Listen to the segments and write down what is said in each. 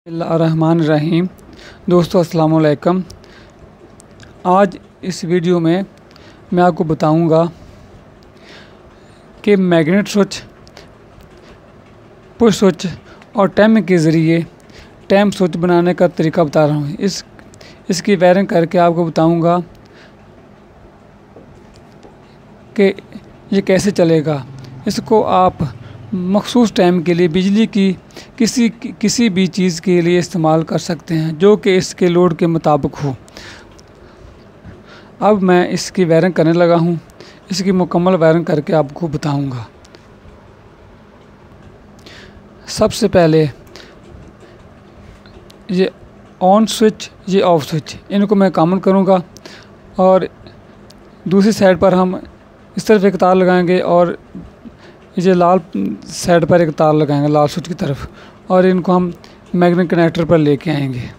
बिस्मिल्लाहिर्रहमानिर्रहीम। दोस्तों अस्सलाम वालेकुम। आज इस वीडियो में मैं आपको बताऊंगा कि मैग्नेट स्विच, पुश स्विच और टाइमिंग के ज़रिए टाइम स्विच बनाने का तरीका बता रहा हूँ। इसकी वायरिंग करके आपको बताऊंगा कि ये कैसे चलेगा। इसको आप मखसूस टाइम के लिए बिजली की किसी भी चीज़ के लिए इस्तेमाल कर सकते हैं जो कि इसके लोड के मुताबिक हो। अब मैं इसकी वायरिंग करने लगा हूँ। इसकी मुकम्मल वायरिंग करके आपको बताऊंगा। सबसे पहले ये ऑन स्विच, ये ऑफ स्विच, इनको मैं कॉमन करूँगा और दूसरी साइड पर हम इस तरफ एक तार लगाएंगे और ये लाल साइड पर एक तार लगाएंगे, लाल स्विच की तरफ, और इनको हम मैग्नेट कनेक्टर पर लेके आएंगे।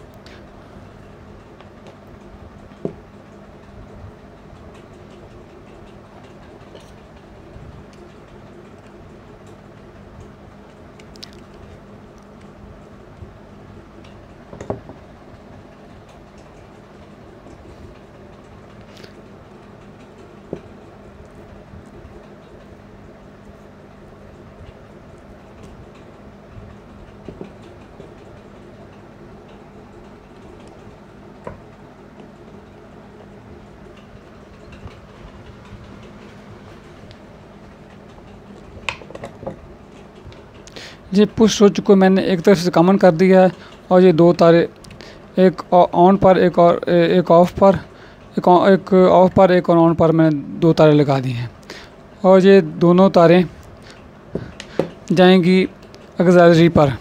ये पुश स्विच को मैंने एक तरफ से कॉमन कर दिया है और ये दो तारे, एक ऑन पर एक और एक ऑफ पर, एक ऑफ पर एक और ऑन पर मैंने दो तारे लगा दी हैं और ये दोनों तारें जाएंगी ऑक्सिलरी पर।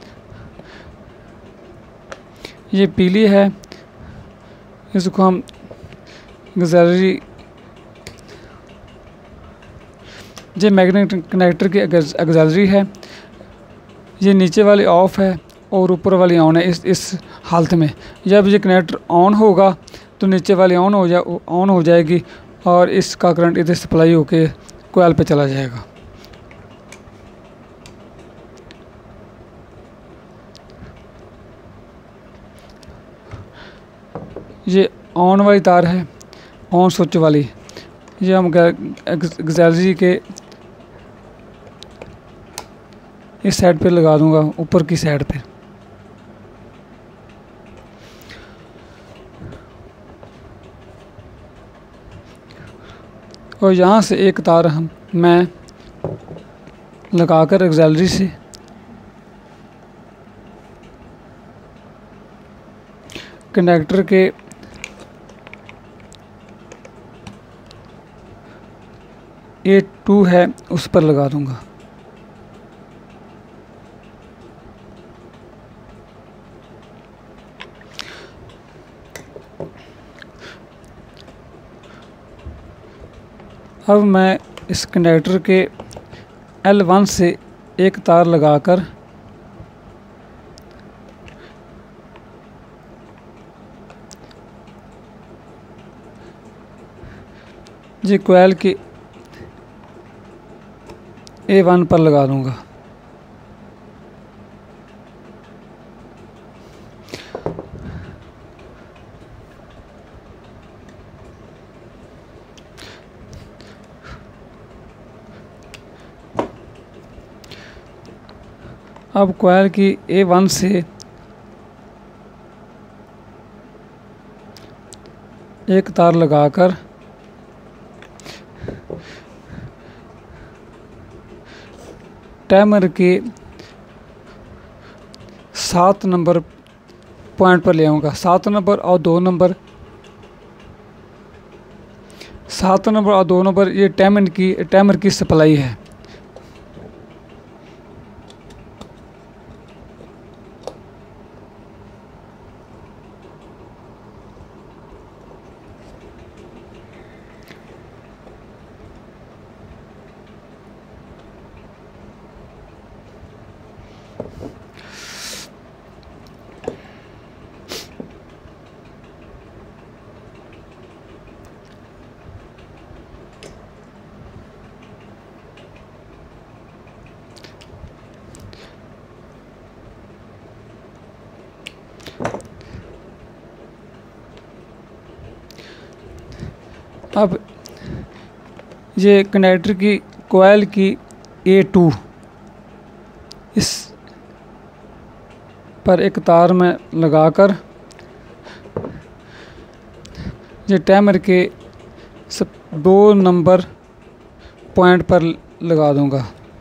ये पीली है, इसको हम ऑक्सिलरी, ये मैग्नेट कनेक्टर की ऑक्सिलरी है। ये नीचे वाली ऑफ है और ऊपर वाली ऑन है। इस हालत में जब ये कनेक्टर ऑन होगा तो नीचे वाली ऑन हो जाएगी और इसका करंट इधर सप्लाई होके कोयल पे चला जाएगा। ये ऑन वाली तार है, ऑन स्विच वाली, ये हम ऑक्सिलरी के इस साइड पे लगा दूंगा, ऊपर की साइड पे। और यहाँ से एक तार मैं लगाकर ऑक्सिलरी से कनेक्टर के A2 है उस पर लगा दूंगा। अब मैं इस कनेक्टर के L1 से एक तार लगाकर ये कोयल की A1 पर लगा दूंगा। अब कोयल की A1 से एक तार लगाकर टाइमर के 7 नंबर पॉइंट पर ले आऊँगा। 7 नंबर और 2 नंबर, 7 नंबर और 2 नंबर ये टाइमर की सप्लाई है। अब ये कनेक्टर की कोयल की A2 इस पर एक तार में लगाकर ये टाइमर के 2 नंबर पॉइंट पर लगा दूंगा।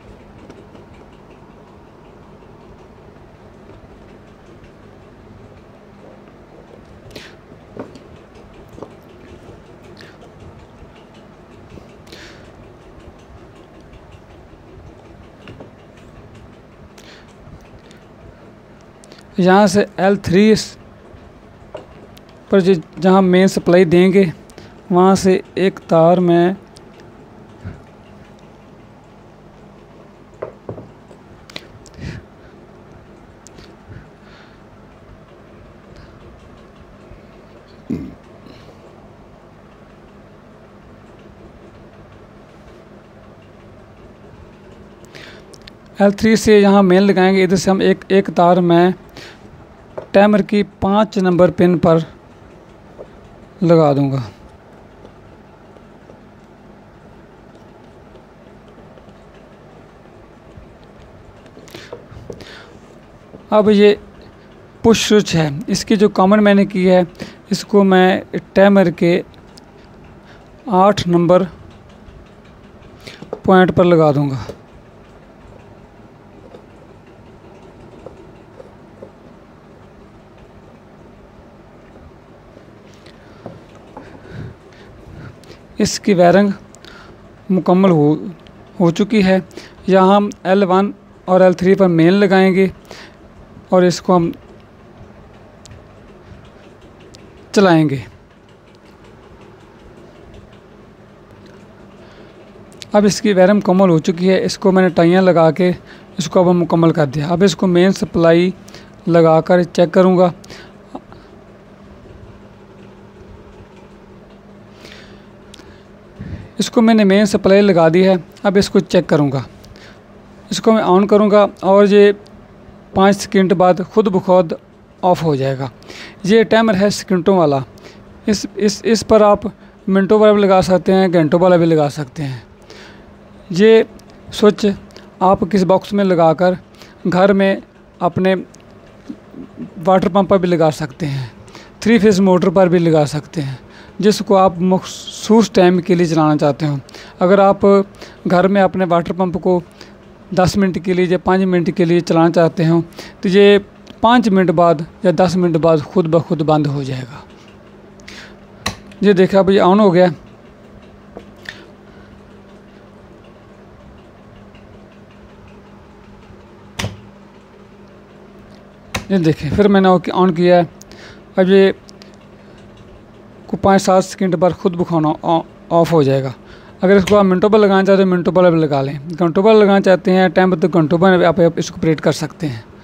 यहाँ से L3 पर जहाँ मेन सप्लाई देंगे वहाँ से एक तार में L3 से यहाँ मेन लगाएंगे। इधर से हम एक तार में टाइमर की 5 नंबर पिन पर लगा दूंगा। अब ये पुश स्विच है, इसकी जो कॉमन मैंने की है इसको मैं टाइमर के 8 नंबर पॉइंट पर लगा दूंगा। इसकी वायरिंग मुकम्मल हो चुकी है। यहाँ हम L1 और L3 पर मेन लगाएंगे और इसको हम चलाएंगे। अब इसकी वायरिंग मुकम्मल हो चुकी है। इसको मैंने टाइयाँ लगा के इसको अब मुकम्मल कर दिया। अब इसको मेन सप्लाई लगाकर चेक करूँगा। इसको मैंने मेन सप्लाई लगा दी है। अब इसको चेक करूँगा। इसको मैं ऑन करूँगा और ये 5 सेकंड बाद खुद ब खुद ऑफ हो जाएगा। ये टाइमर है सेकंडों वाला। इस पर आप मिनटों वाला भी लगा सकते हैं, घंटों वाला भी लगा सकते हैं। ये स्विच आप किस बॉक्स में लगाकर घर में अपने वाटर पंप पर भी लगा सकते हैं, 3 फेज़ मोटर पर भी लगा सकते हैं, जिसको आप मखसूस टाइम के लिए चलाना चाहते हो। अगर आप घर में अपने वाटर पंप को 10 मिनट के लिए या 5 मिनट के लिए चलाना चाहते हो तो ये 5 मिनट बाद या 10 मिनट बाद खुद ब खुद बंद हो जाएगा। ये देखा, अब ये ऑन हो गया। ये देखें, फिर मैंने ऑन किया है। अब ये को 5-7 सेकंड बाद खुद बुखाना ऑफ हो जाएगा। अगर इसको आप मिनटों पर लगाना चाहते हो मिनटों पर भी लगा लें, घंटों पर लगाना चाहते हैं टाइम पर तो घंटों पर आप इसको ऑपरेट कर सकते हैं।